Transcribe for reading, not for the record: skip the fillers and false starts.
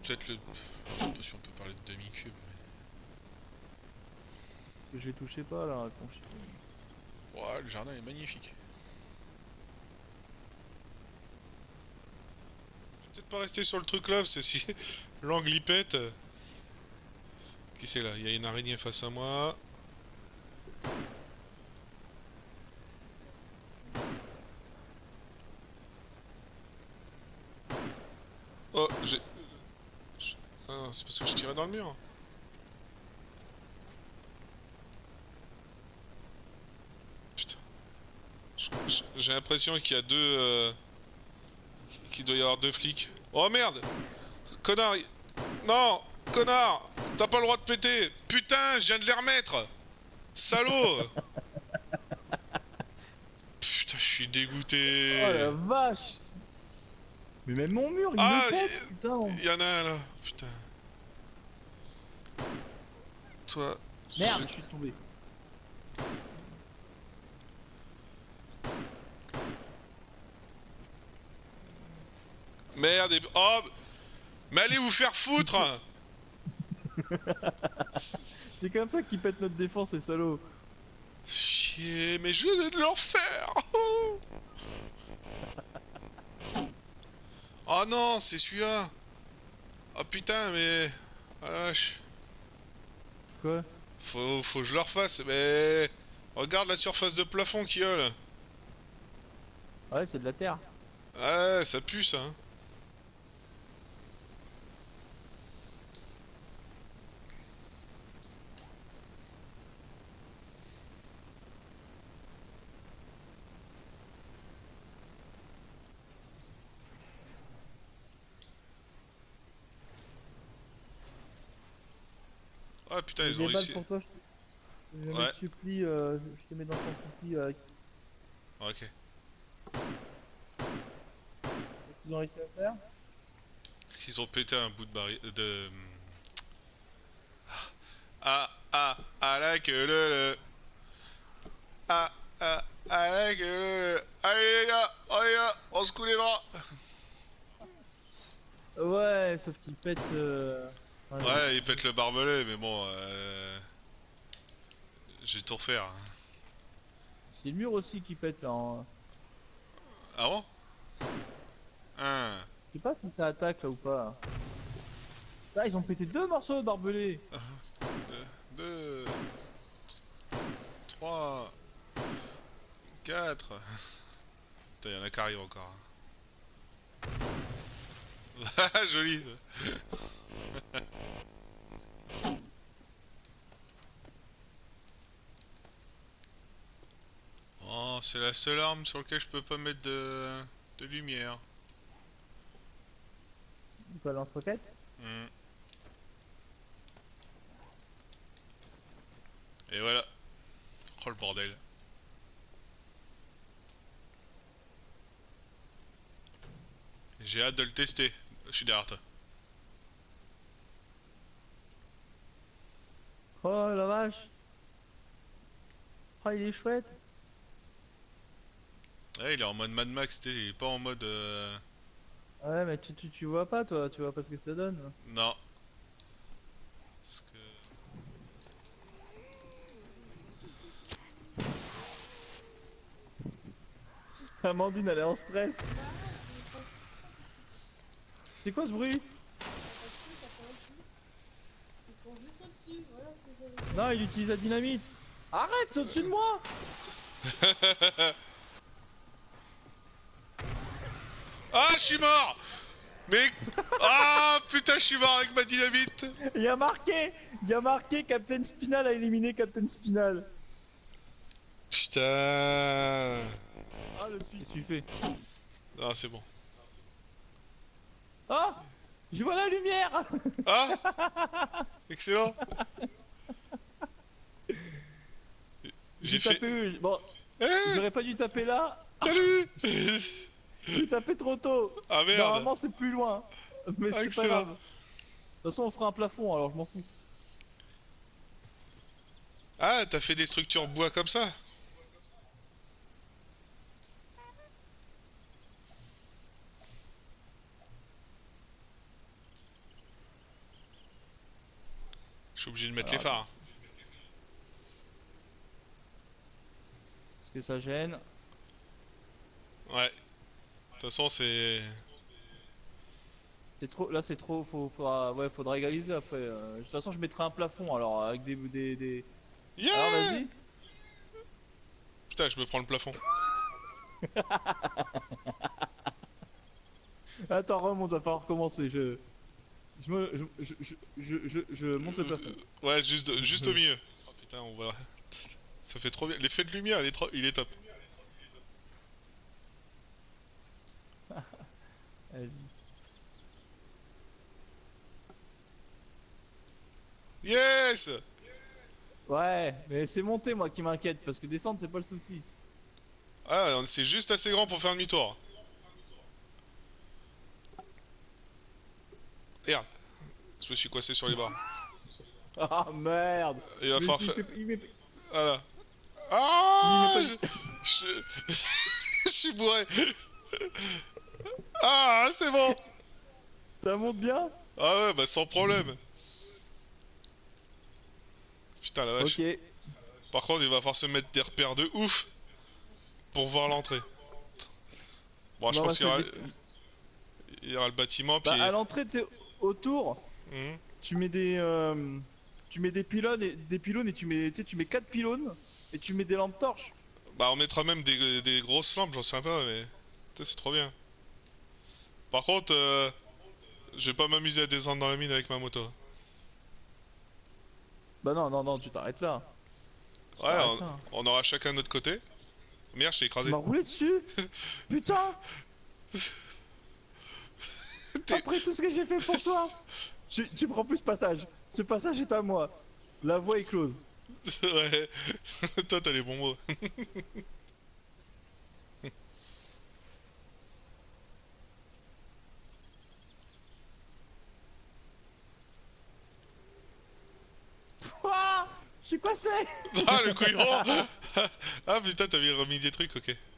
peut-être le... Je sais pas si on peut parler de demi-cube, Que je les touchais pas là, conchi. mais... Ouais, le jardin est magnifique. Peut-être pas rester sur le truc là, parce que si l'angle y pète... Qui c'est là? Il y a une araignée face à moi. Oh, j'ai... Ah, c'est parce que je tirais dans le mur. Putain. J'ai l'impression qu'il y a deux... qu'il doit y avoir deux flics. Oh merde! Connard! Non! Connard! T'as pas le droit de péter! Putain, je viens de les remettre! Salaud! Putain, je suis Oh dégoûté! la vache! Mais même mon mur, il me Ah! pète, putain! Il y en a un là! Putain. Toi... Merde, je suis tombé. Merde et... Oh! Mais allez vous faire foutre! C'est comme ça qu'ils pètent notre défense, les salauds. Chier, mais je vais leur faire! Oh non, c'est celui-là! Oh putain, mais... Ah la vache. Quoi? Faut que je leur fasse, mais... Regarde la surface de plafond qu'il y a là. Ouais, c'est de la terre. Ouais, ça pue ça. Hein. Ah putain, J'ai ils ont des balles réussi. pour toi, je vais Ouais, mettre suppli, je te mets dans ton suppli avec. ok. Qu'est-ce qu'ils ont réussi à faire? Ils ont pété un bout de barrière... de... Ah, la queue le... La queue le... Allez les gars, on se coule les bras. Ouais, sauf qu'ils pètent. Ouais, j'ai Ouais, ils compris. pètent le barbelé, mais bon, je vais tout refaire. C'est le mur aussi qui pète là. Hein. Ah bon? Un, Je sais pas si ça attaque là ou pas. Ah, ils ont pété deux morceaux de barbelé. deux, trois, quatre... Putain, y'en a qui arrivent encore. Ah, joli. Oh, c'est la seule arme sur laquelle je peux pas mettre de lumière. Quoi, lance-roquette? Hmm. Et voilà. Oh le bordel. J'ai hâte de le tester. Je suis derrière toi. Oh la vache. Oh, il est chouette. Ouais, il est en mode Mad Max, il est pas en mode... Ouais, mais tu vois pas, toi, tu vois pas ce que ça donne. Non. Parce que... Amandine, elle est en stress. C'est quoi ce bruit? T'as pas appuyé. Ils sont juste au-dessus, voilà ce que j'avais dit. Non, il utilise la dynamite. Arrête, c'est au-dessus de moi. Ah, je suis mort. Mais... Ah, putain, je suis mort avec ma dynamite. Il y a marqué Captain Spinal a éliminé Captain Spinal. Putain. Ah, le Suisse, tu fais. Ah, c'est bon. Ah, je vois la lumière. Ah, excellent. J'ai J'ai fait... tapé. Bon, Eh, j'aurais pas dû taper là. salut. J'ai tapé trop tôt. Ah merde. Normalement, c'est plus loin. Mais Ah, c'est pas excellent. grave. De toute façon, on fera un plafond, alors je m'en fous. Ah, t'as fait des structures bois comme ça? Je suis obligé de mettre Alors, les phares. Parce que ça gêne. Ouais. De toute façon, c'est... C'est trop, là c'est trop, faudra égaliser après. De toute façon, je mettrai un plafond alors avec des... Yeah. Alors vas-y. Putain, je me prends le plafond. Attends, remonte, va falloir recommencer. Je monte le plafond. Ouais, juste au milieu. Oh putain, on va... Ça fait trop bien. L'effet de lumière, il est top. Vas-y. Yes. Ouais, mais c'est monter moi qui m'inquiète parce que descendre c'est pas le souci. Ah, c'est juste assez grand pour faire demi-tour. Merde. Je me suis coincé sur les barres. Ah merde. Il va Mais falloir s'il faire... fait- il met- Voilà. Ah, il met pas- je suis bourré. Ah, c'est bon. Ça monte bien. Ah ouais, bah sans problème. Putain la vache. Ok. Par contre, il va falloir se mettre des repères de ouf pour voir l'entrée. Bon, je Non, pense parce qu'il y aura... que il y aura le bâtiment, puis... bah, à l'entrée, tu sais, autour, Mhm. tu mets des pylônes et tu mets, tu sais, tu mets 4 pylônes et tu mets des lampes torches. Bah, on mettra même des grosses lampes, j'en sais un peu, mais... Putain, c'est trop bien. Par contre, je vais pas m'amuser à descendre dans la mine avec ma moto. Bah non, tu t'arrêtes là. Tu Ouais, t'arrêtes là. on aura chacun de notre côté. Merde, je t'ai Tu écrasé. m'as roulé dessus. Putain. Après tout ce que j'ai fait pour toi. Tu prends plus ce passage. Ce passage est à moi. La voie est close. Ouais. Toi, t'as les bons mots. Ouah, je suis coincé. Ah, le couillon. Ah putain, t'avais remis des trucs, ok.